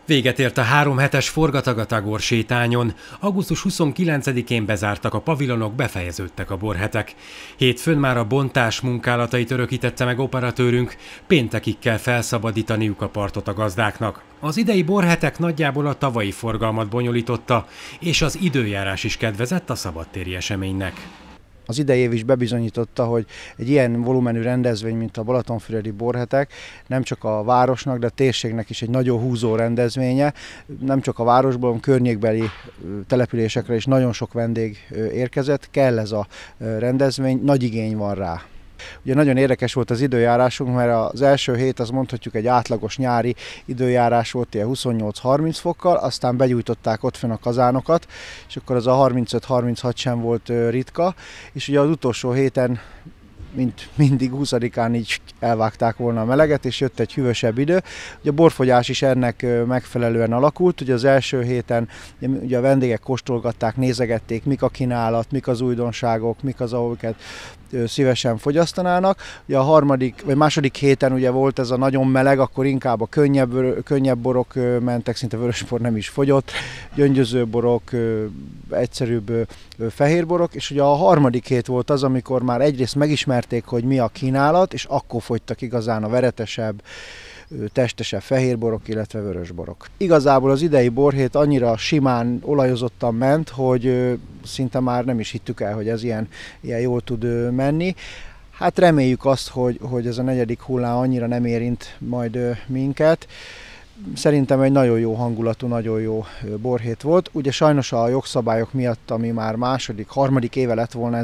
Véget ért a 3 hetes forgatag a Tagor sétányon. Augusztus 29-én bezártak a pavilonok, befejeződtek a borhetek. Hétfőn már a bontás munkálatait örökítette meg operatőrünk, péntekig kell felszabadítaniuk a partot a gazdáknak. Az idei borhetek nagyjából a tavalyi forgalmat bonyolította, és az időjárás is kedvezett a szabadtéri eseménynek. Az idei év is bebizonyította, hogy egy ilyen volumenű rendezvény, mint a Balatonfüredi borhetek, nem csak a városnak, de a térségnek is egy nagyon húzó rendezvénye. Nem csak a városból, hanem környékbeli településekre is nagyon sok vendég érkezett. Kell ez a rendezvény, nagy igény van rá. Ugye nagyon érdekes volt az időjárásunk, mert az első hét az mondhatjuk egy átlagos nyári időjárás volt, ilyen 28-30 fokkal, aztán begyújtották ott fenn a kazánokat, és akkor az a 35-36 sem volt ritka, és ugye az utolsó héten, mint mindig 20-án így elvágták volna a meleget, és jött egy hűvösebb idő. Ugye a borfogyás is ennek megfelelően alakult. Ugye az első héten ugye a vendégek kóstolgatták, nézegették, mik a kínálat, mik az újdonságok, mik az, amiket szívesen fogyasztanának. Ugye a második héten ugye volt ez a nagyon meleg, akkor inkább a könnyebb borok mentek, szinte vörösbor nem is fogyott, gyöngyöző borok, egyszerűbb fehérborok, és ugye a harmadik hét volt az, amikor már egyrészt megismerték, hogy mi a kínálat, és akkor fogytak igazán a veretesebb, testesebb fehérborok, illetve vörösborok. Igazából az idei borhét annyira simán, olajozottan ment, hogy szinte már nem is hittük el, hogy ez ilyen jól tud menni. Hát reméljük azt, hogy ez a negyedik hullám annyira nem érint majd minket. Szerintem egy nagyon jó hangulatú, nagyon jó borhét volt. Ugye sajnos a jogszabályok miatt, ami már harmadik éve lett volna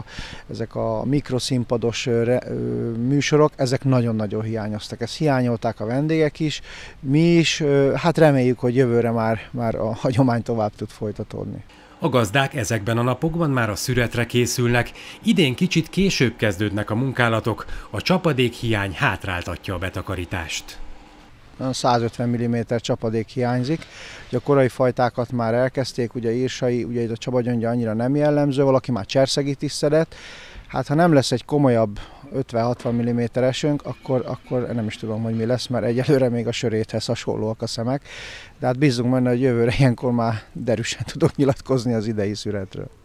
ezek a mikroszínpados műsorok, ezek nagyon-nagyon hiányoztak. Ezt hiányolták a vendégek is, mi is. Hát reméljük, hogy jövőre már a hagyomány tovább tud folytatódni. A gazdák ezekben a napokban már a szüretre készülnek, idén kicsit később kezdődnek a munkálatok, a csapadékhiány hátráltatja a betakarítást. 150 mm csapadék hiányzik. Ugye a korai fajtákat már elkezdték, ugye írsai, ugye itt a Csaba-gyöngye annyira nem jellemző, valaki már cserszegit is szedett. Hát ha nem lesz egy komolyabb 50-60 mm esőnk, akkor nem is tudom, hogy mi lesz, mert egyelőre még a söréthez hasonlóak a szemek. De hát bízunk benne, hogy jövőre ilyenkor már derűsen tudok nyilatkozni az idei szüretről.